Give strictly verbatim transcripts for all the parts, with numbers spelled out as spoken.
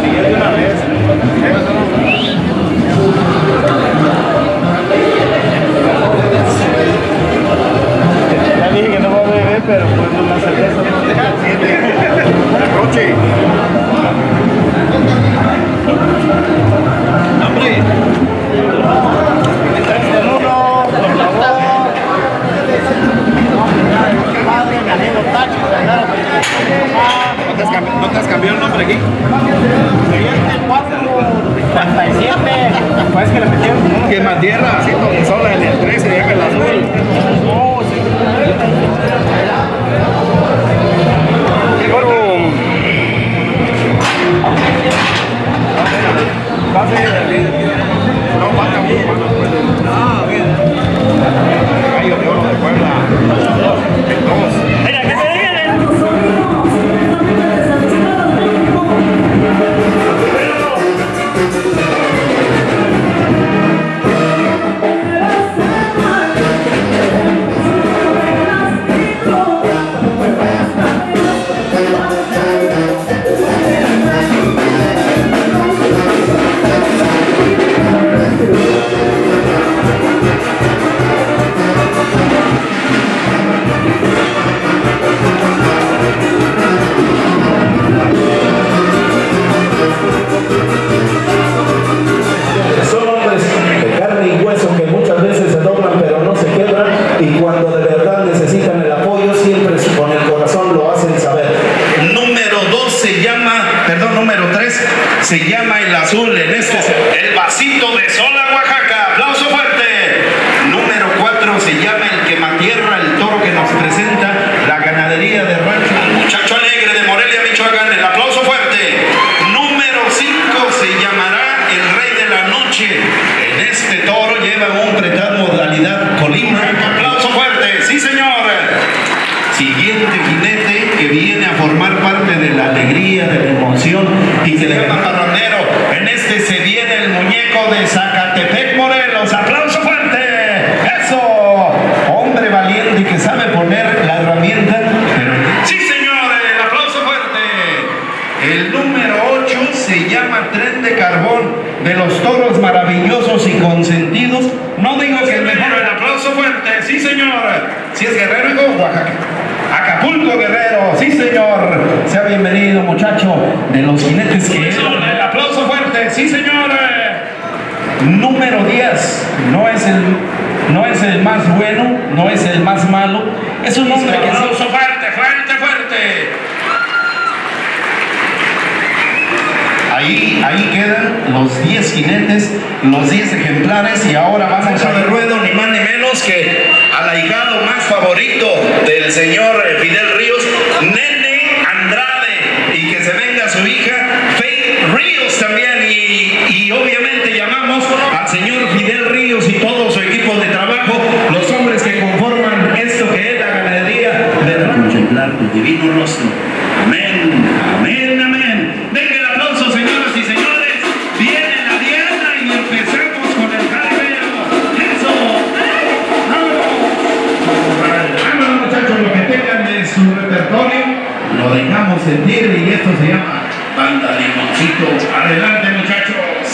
de una vez. Ya dije que no voy a beber, pero pues una cerveza no te la coche. ¡Hombre! Este uno, por favor. ¿No te has cambiado, ¿no te has cambiado el nombre aquí? cuarenta y siete. Pues que le metieron que más tierra, así como sola en el trece, ya que el azul. Oh, sí. No, falta mucho más después de... Ah, bien. Gallo de oro de Puebla. El dos. Mira, que se digan. Se llama el azul en este, el vasito de Sola, Oaxaca. Aplauso fuerte. Número cuatro se llama el Quematierra, el toro que nos presenta la ganadería de rancho. El muchacho alegre de Morelia, Michoacán. El aplauso fuerte. Número cinco se llamará el Rey de la Noche. En este toro lleva un pretal modalidad Colima. Aplauso fuerte. Sí, señor. Siguiente jinete que viene a formar parte de la alegría, de la emoción y que le llama parrandero. En este se viene el muñeco de Zacatepec, Morelos. ¡Aplauso fuerte! ¡Eso! Hombre valiente que sabe poner la herramienta. Pero... ¡sí, señor! ¡El aplauso fuerte! El número ocho se llama Tren de Carbón, de los toros maravillosos y consentidos. No digo que el mejor. ¡El aplauso fuerte! ¡Sí, señor! Si es Guerrero, digo Oaxaca. Acapulco, Guerrero, sí señor. Sea bienvenido, muchacho, de los jinetes que es. El aplauso fuerte, sí señor. Número diez, no es el, no es el más bueno, no es el más malo. Es un hombre que... aplauso fuerte, fuerte, fuerte. Ahí, ahí quedan los diez jinetes, los diez ejemplares, y ahora vamos a de ruedo, ni más ni menos que al ahijado más favorito del señor Fidel Ríos, Nene Andrade, y que se venga su hija Faith Ríos también, y, y obviamente llamamos al señor Fidel Ríos y todo su equipo de trabajo, los hombres que conforman esto que es la ganadería de contemplar tu divino rostro. Amén, amén, amén. Venga el aplauso, señoras y señores. Viene la diana y empezamos con el jaripeo. Eso. Vámonos, muchachos, lo que tengan de su repertorio lo dejamos sentir, y esto se llama Banda Limoncito. Adelante, muchachos.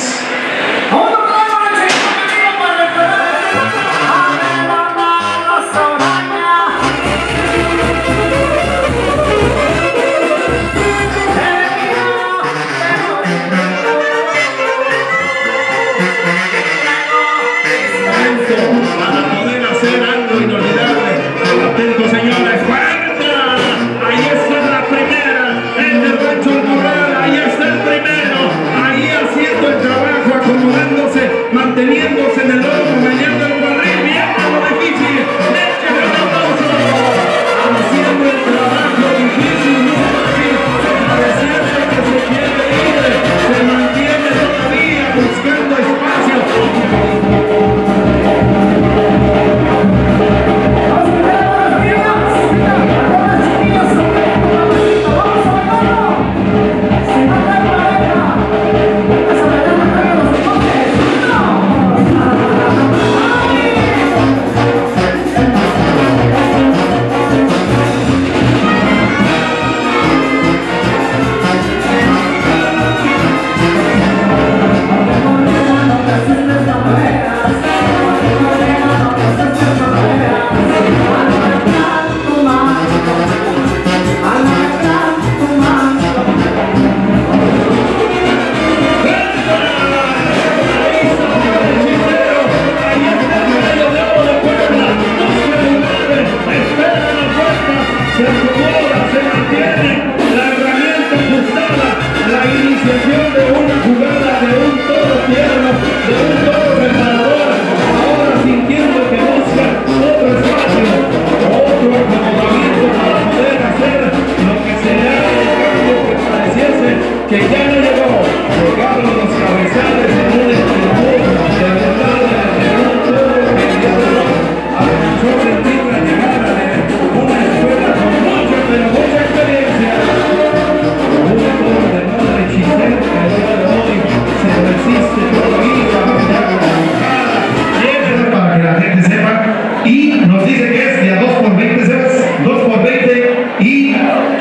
Atento, señores, fuerza. Ahí está la primera, en el rancho El Corral, ahí está el primero, ahí hacia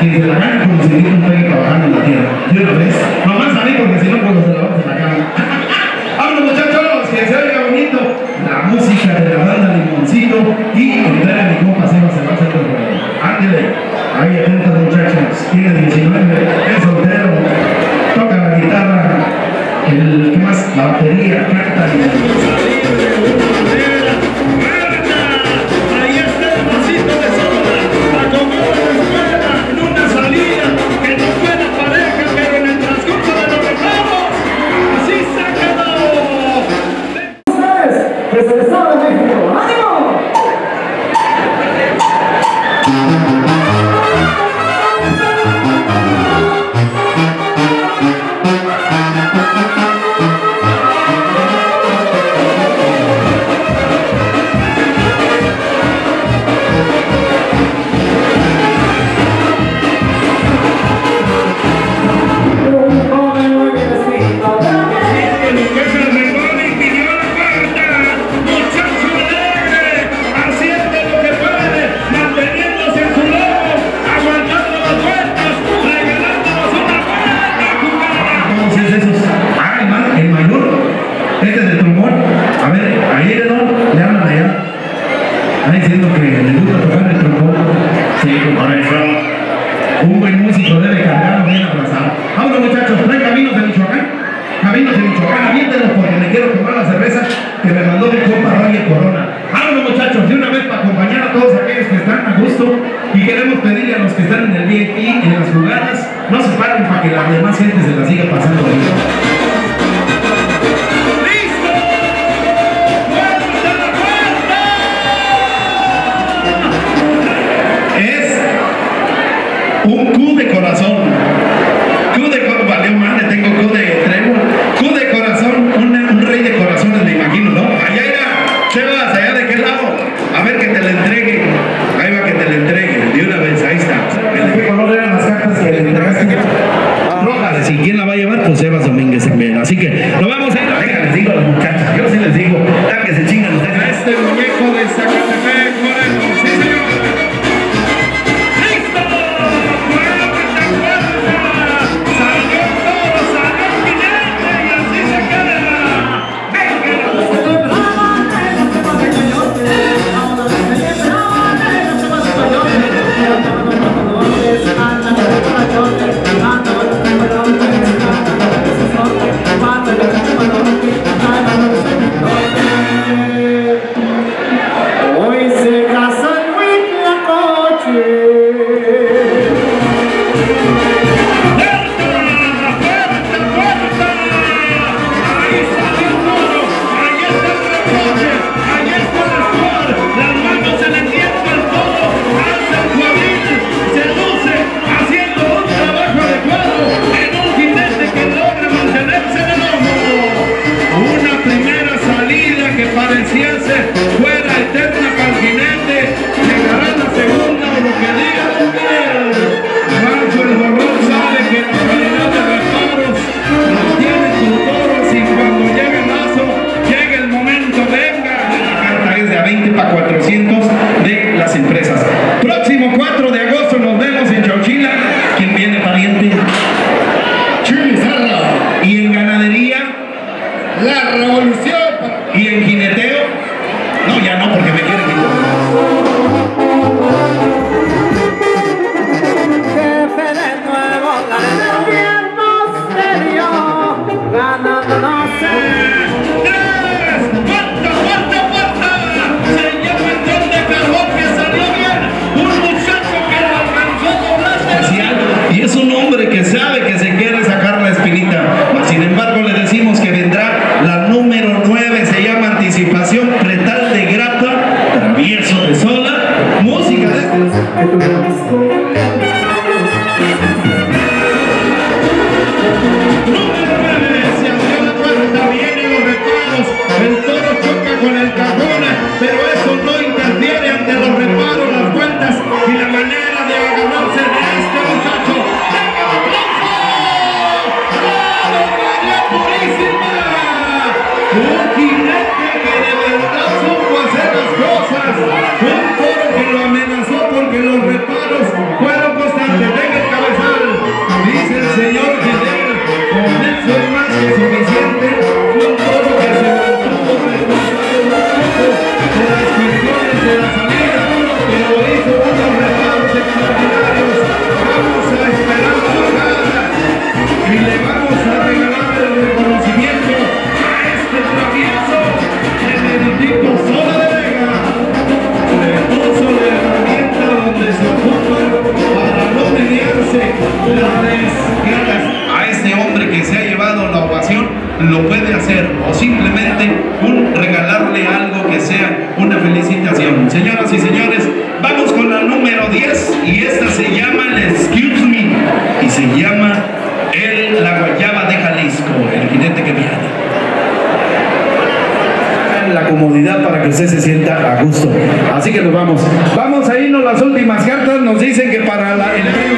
quien se la gana como si un pegue trabajando en la tierra. De una vez. Nomás a mí porque si no, cuando se la vamos a la cama. ¡Vámonos, muchachos! Que se oiga bonito la música de la banda Limoncito y entrar a mi compa Seba se va a hacer el juego. Ándale. Ahí atentos, muchachos. Tiene diecinueve, es soltero, toca la guitarra, el que más, la batería, canta y... Un buen músico debe cargarlo bien abrazado. Ahora, muchachos, traen caminos de Michoacán. Caminos de Michoacán, aviéntelos porque me quiero tomar la cerveza que me mandó mi compa Roger Corona. Vámonos, muchachos, de una vez para acompañar a todos aquellos que están a gusto y queremos pedirle a los que están en el V I P, en las jugadas, no se paren para que la demás gente se la siga pasando bien. Un Q de corazón. Q de corazón. Valió madre, tengo Q de trébol. Q de corazón, una, un rey de corazones, me imagino, ¿no? Allá irá. Sebas, allá de qué lado. A ver que te la entregue. Ahí va que te la entregue. De una vez, ahí está. ¿Qué color eran las cartas que le entregaste? Rojas. Si quién la va a llevar, pues Sebas Domínguez también. Así que lo vamos a ir. Venga, les digo a los muchachos. Yo sí les digo. Ya que se chingan ustedes. A este muñeco de Zacatepec, Moreno. Sí, señor. Y la manera de agarrarse de este muchacho. ¡Venga, aplausos! A este hombre que se ha llevado la ovación, lo puede hacer, o simplemente un, regalarle algo que sea una felicitación. Señoras y señores, vamos con la número diez, y esta se llama el Excuse Me, y se llama el La Guayaba de Jalisco, el jinete que viene. La comodidad para que usted se sienta a gusto. Así que nos vamos. Vamos a irnos, las últimas cartas nos dicen que para la, el